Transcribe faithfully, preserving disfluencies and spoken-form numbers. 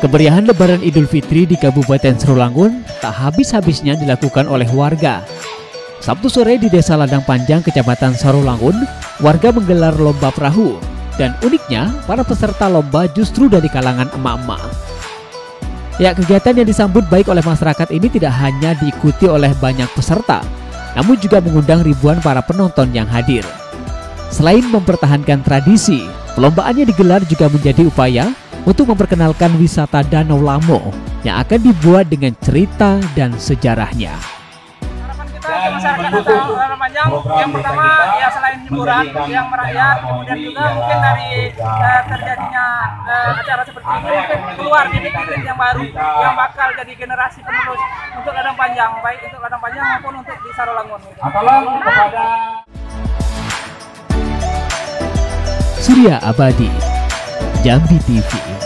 Kemeriahan Lebaran Idul Fitri di Kabupaten Serolangun tak habis-habisnya dilakukan oleh warga. Sabtu sore di Desa Ladang Panjang, Kecamatan Serolangun, warga menggelar lomba perahu. Dan uniknya, para peserta lomba justru dari kalangan emak-emak. Ya, kegiatan yang disambut baik oleh masyarakat ini tidak hanya diikuti oleh banyak peserta, namun juga mengundang ribuan para penonton yang hadir. Selain mempertahankan tradisi, perlombaan yang digelar juga menjadi upaya untuk memperkenalkan wisata Danau Lamo yang akan dibuat dengan cerita dan sejarahnya. Harapan kita ke masyarakat Ladang Panjang yang pertama ya selain hiburan yang merakyat, kemudian juga mungkin dari uh, terjadinya uh, acara seperti ini mungkin keluar bibit-bibit yang baru yang bakal jadi generasi penerus untuk Ladang Panjang, baik untuk Ladang Panjang maupun untuk di Serolangun. Surya Abadi, Jambi T V.